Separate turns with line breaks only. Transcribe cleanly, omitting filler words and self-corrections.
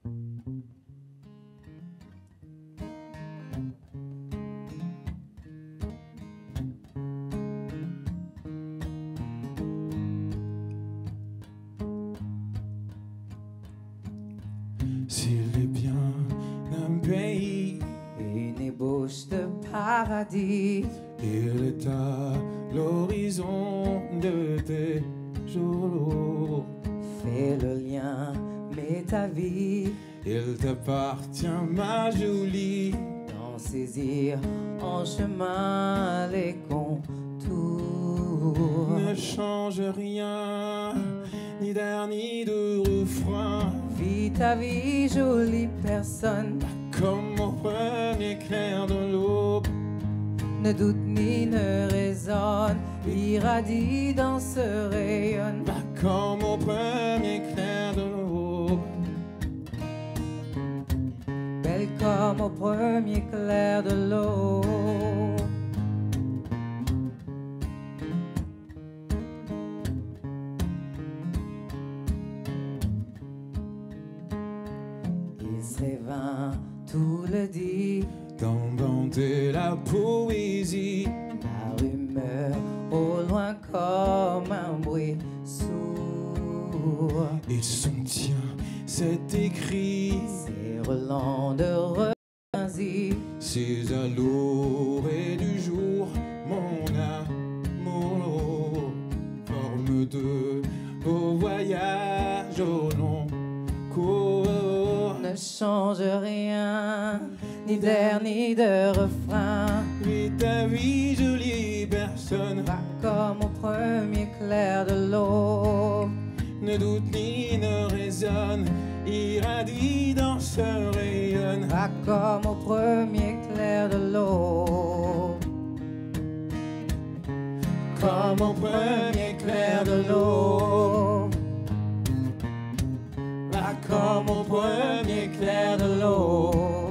S'il est bien un pays,
une ébauche de paradis,
il est à l'horizon de tes jours.
fais le lien, mets ta vie
Il t'appartient, ma Julie.
d'en saisir en chemin les contours.
Ne change rien, ni d'air ni de refrain.
Vis ta vie, jolie personne,
Comme au premier clair de l'aube,
ne doute ni ne raisonne, irradie dans ce rayonne.
comme au premier clair de l'aube.
Belle comme au premier clair de l'eau. Il serait vain, tout le dit,
D'inventer la poésie,
la rumeur au loin comme un bruit sourd.
et son tien, c'est écrit.
C'est relents de revenzi,
C'est à l'orée du jour, mon amour. Forme de beau voyage au long cours.
ne change rien, ni d'air ni de refrain.
Vis ta vie, jolie personne.
Va comme au premier clair de l'eau.
Ne doute ni ne raisonne, irradie dans ce rayonne.
Va comme au premier clair de l'eau.
Comme au premier clair de l'eau.
Va comme au premier clair de l'eau.